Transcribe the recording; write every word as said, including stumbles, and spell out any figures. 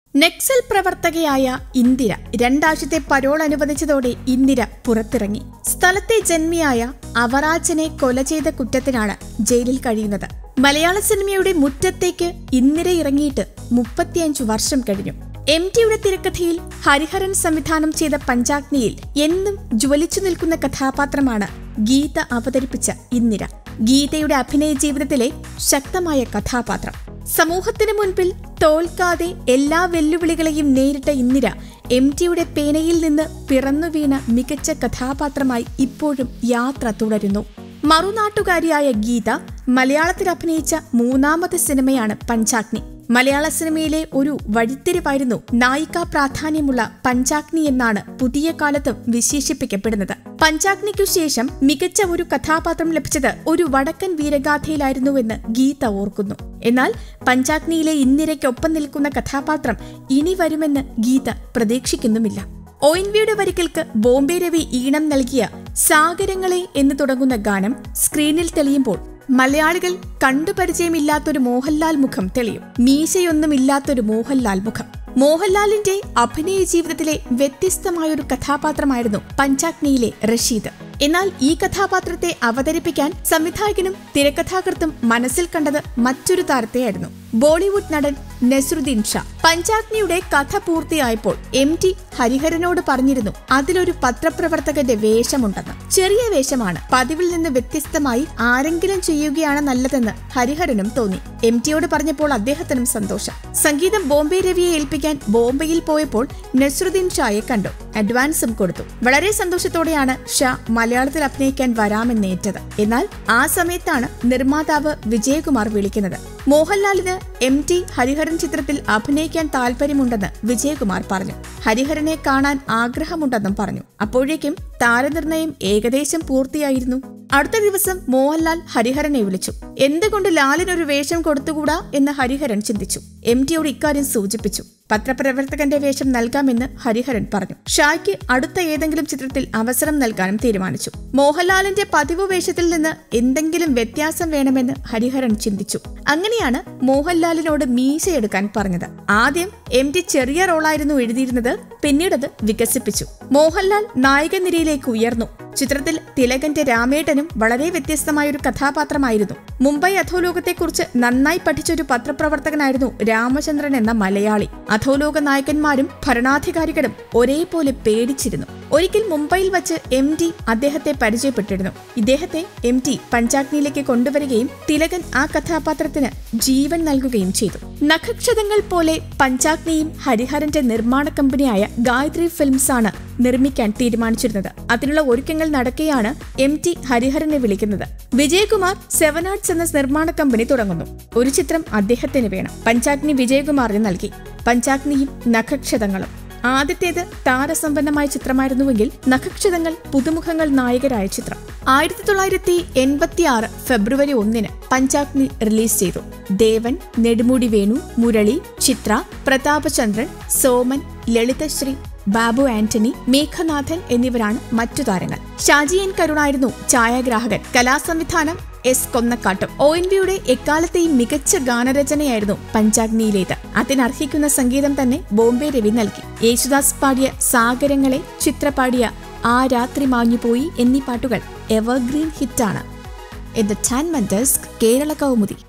നക്സൽ പ്രവർത്തകയായ ഇന്ദിര രണ്ടാഴ്ചത്തെ പരോൾ അനുവദിച്ചതോടെ ഇന്ദിര പുറത്തിറങ്ങി. സ്ഥലത്തെ ജന്മിയായ അവറാച്ചനെ കൊല ചെയ്ത കുറ്റത്തിനാണ് ജയിലിൽ കഴിയുന്നത്. മലയാള സിനിമയുടെ മുറ്റത്തേക്ക് ഇന്ദിര ഇറങ്ങിയിട്ട് മുപ്പത്തിയഞ്ചു വർഷം കഴിഞ്ഞു. എം ടിയുടെ തിരക്കഥയിൽ ഹരിഹരൻ സംവിധാനം ചെയ്ത പഞ്ചാഗ്നിയിൽ എന്നും ജ്വലിച്ചു നിൽക്കുന്ന കഥാപാത്രമാണ് ഗീത അവതരിപ്പിച്ച ഇന്ദിര. ഗീതയുടെ അഭിനയ ജീവിതത്തിലെ ശക്തമായ കഥാപാത്രം. സമൂഹത്തിന് മുൻപിൽ തോൽക്കാതെ എല്ലാ വെല്ലുവിളികളെയും നേരിട്ട ഇന്ദിര എം ടിയുടെ പേനയിൽ നിന്ന് പിറന്നു വീണ മികച്ച കഥാപാത്രമായി ഇപ്പോഴും യാത്ര തുടരുന്നു. മറുനാട്ടുകാരിയായ ഗീത മലയാളത്തിൽ അഭിനയിച്ച മൂന്നാമത്തെ സിനിമയാണ് പഞ്ചാഗ്നി. മലയാള സിനിമയിലെ ഒരു വഴിത്തിരിവായിരുന്നു നായികാ പ്രാധാന്യമുള്ള പഞ്ചാഗ്നി എന്നാണ് പുതിയ കാലത്തും വിശേഷിപ്പിക്കപ്പെടുന്നത്. പഞ്ചാഗ്നിക്കു ശേഷം മികച്ച ഒരു കഥാപാത്രം ലഭിച്ചത് ഒരു വടക്കൻ വീരഗാഥയിലായിരുന്നുവെന്ന് ഗീത ഓർക്കുന്നു. എന്നാൽ പഞ്ചാഗ്നിയിലെ ഇന്ദിരയ്ക്കൊപ്പം നിൽക്കുന്ന കഥാപാത്രം ഇനി വരുമെന്ന് ഗീത പ്രതീക്ഷിക്കുന്നുമില്ല. ഒ എൻ വിയുടെ വരികൾക്ക് ബോംബെ രവി ഈണം നൽകിയ സാഗരങ്ങളെ എന്ന് തുടങ്ങുന്ന ഗാനം സ്ക്രീനിൽ തെളിയുമ്പോൾ മലയാളികൾ കണ്ടുപരിചയമില്ലാത്തൊരു മോഹൻലാൽ മുഖം തെളിയും. മീശയൊന്നുമില്ലാത്തൊരു മോഹൻലാൽ മുഖം. മോഹൻലാലിന്റെ അഭിനയ ജീവിതത്തിലെ വ്യത്യസ്തമായൊരു കഥാപാത്രമായിരുന്നു പഞ്ചാഗ്നിയിലെ റഷീദ്. എന്നാൽ ഈ കഥാപാത്രത്തെ അവതരിപ്പിക്കാൻ സംവിധായകനും തിരക്കഥാകൃത്തും മനസ്സിൽ കണ്ടത് മറ്റൊരു താരത്തെയായിരുന്നു, ബോളിവുഡ് നടൻ നസ്രുദ്ദീൻ ഷാ. പഞ്ചാഗ്നിയുടെ കഥ പൂർത്തിയായപ്പോൾ എം ടി ഹരിഹരനോട് പറഞ്ഞിരുന്നു അതിലൊരു പത്രപ്രവർത്തകന്റെ വേഷമുണ്ടെന്ന്. ചെറിയ വേഷമാണ്, പതിവിൽ നിന്ന് വ്യത്യസ്തമായി ആരെങ്കിലും ചെയ്യുകയാണ് നല്ലതെന്ന് ഹരിഹരനും തോന്നി. എം ടിയോട് പറഞ്ഞപ്പോൾ അദ്ദേഹത്തിനും സന്തോഷം. സംഗീതം ബോംബെ രവിയെ ഏൽപ്പിക്കാൻ ബോംബെയിൽ പോയപ്പോൾ നസ്രുദ്ദീൻ ഷായെ കണ്ടു. അഡ്വാൻസും കൊടുത്തു. വളരെ സന്തോഷത്തോടെയാണ് ഷാ മലയാളത്തിൽ അഭിനയിക്കാൻ വരാമെന്നേറ്റത്. എന്നാൽ ആ സമയത്താണ് നിർമ്മാതാവ് വിജയകുമാർ വിളിക്കുന്നത്. മോഹൻലാലിന് എം ടി ഹരിഹരൻ ചിത്രത്തിൽ അഭിനയിക്കാൻ താല്പര്യമുണ്ടെന്ന് വിജയകുമാർ പറഞ്ഞു. ഹരിഹരനെ കാണാൻ ആഗ്രഹമുണ്ടെന്നും പറഞ്ഞു. അപ്പോഴേക്കും താരനിർണയം ഏകദേശം പൂർത്തിയായിരുന്നു. അടുത്ത ദിവസം മോഹൻലാൽ ഹരിഹരനെ വിളിച്ചു. എന്തുകൊണ്ട് ലാലിനൊരു വേഷം കൊടുത്തുകൂടാ എന്ന് ഹരിഹരൻ ചിന്തിച്ചു. എം ടിയോട് ഇക്കാര്യം സൂചിപ്പിച്ചു. പത്രപ്രവർത്തകന്റെ വേഷം നൽകാമെന്ന് ഹരിഹരൻ പറഞ്ഞു. ഷായ്ക്ക് അടുത്ത ഏതെങ്കിലും ചിത്രത്തിൽ അവസരം നൽകാനും തീരുമാനിച്ചു. മോഹൻലാലിന്റെ പതിവ് വേഷത്തിൽ നിന്ന് എന്തെങ്കിലും വ്യത്യാസം വേണമെന്ന് ഹരിഹരൻ ചിന്തിച്ചു. അങ്ങനെയാണ് മോഹൻലാലിനോട് മീശയെടുക്കാൻ പറഞ്ഞത്. ആദ്യം എം ടി ചെറിയ റോളായിരുന്നു എഴുതിയിരുന്നത്, പിന്നീടത് വികസിപ്പിച്ചു. മോഹൻലാൽ നായക നിരയിലേക്ക് ഉയർന്നു. ചിത്രത്തിൽ തിലകന്റെ രാമേട്ടനും വളരെ വ്യത്യസ്തമായൊരു കഥാപാത്രമായിരുന്നു. മുംബൈ അധോലോകത്തെക്കുറിച്ച് നന്നായി പഠിച്ചൊരു പത്രപ്രവർത്തകനായിരുന്നു രാമചന്ദ്രൻ എന്ന മലയാളി. അധോലോക നായകന്മാരും ഭരണാധികാരികളും ഒരേപോലെ പേടിച്ചിരുന്നു. ഒരിക്കൽ മുംബൈയിൽ വച്ച് എം ടി അദ്ദേഹത്തെ പരിചയപ്പെട്ടിരുന്നു. ഇദ്ദേഹത്തെ എം ടി പഞ്ചാഗ്നിയിലേക്ക് കൊണ്ടുവരികയും തിലകൻ ആ കഥാപാത്രത്തിന് ജീവൻ നൽകുകയും ചെയ്തു. നഖക്ഷതങ്ങൾ പോലെ പഞ്ചാഗ്നിയും ഹരിഹരന്റെ നിർമ്മാണ കമ്പനിയായ ഗായത്രി ഫിലിംസ് ആണ് നിർമ്മിക്കാൻ തീരുമാനിച്ചിരുന്നത്. അതിനുള്ള ഒരുക്കങ്ങൾ നടക്കെയാണ് എം ടി ഹരിഹരനെ വിളിക്കുന്നത്. വിജയകുമാർ സെവൻ ആർട്സ് എന്ന നിർമ്മാണ കമ്പനി തുടങ്ങുന്നു. ഒരു ചിത്രം അദ്ദേഹത്തിന് വേണം. പഞ്ചാഗ്നി വിജയകുമാറിന് നൽകി. പഞ്ചാഗ്നിയും നഖക്ഷതങ്ങളും ആദ്യത്തേത് താരസമ്പന്നമായ ചിത്രമായിരുന്നുവെങ്കിൽ നഖക്ഷതങ്ങൾ പുതുമുഖങ്ങൾ നായകരായ ചിത്രം. ആയിരത്തി തൊള്ളായിരത്തി എൺപത്തി ആറ് ഫെബ്രുവരി ഒന്നിന് പഞ്ചാഗ്നി റിലീസ് ചെയ്തു. ദേവൻ, നെടുമുടി വേണു, മുരളി, ചിത്ര, പ്രതാപചന്ദ്രൻ, സോമൻ, ലളിതശ്രീ, ബാബു ആന്റണി, മേഘനാഥൻ എന്നിവരാണ് മറ്റു താരങ്ങൾ. ഷാജി എൻ കരുണായിരുന്നു ഛായാഗ്രാഹകൻ. കലാസംവിധാനം എസ് കൊന്നക്കാട്ടും. ഒ എൻ വിയുടെ എക്കാലത്തെയും മികച്ച ഗാനരചനയായിരുന്നു പഞ്ചാഗ്നിയിലേത്. അതിനർഹിക്കുന്ന സംഗീതം തന്നെ ബോംബെ രവി നൽകി. യേശുദാസ് പാടിയ സാഗരങ്ങളെ, ചിത്ര പാടിയ ആ രാത്രി മാഞ്ഞുപോയി എന്നീ പാട്ടുകൾ എവർഗ്രീൻ ഹിറ്റാണ്. Entertainment desk, Kerala Kaumudi.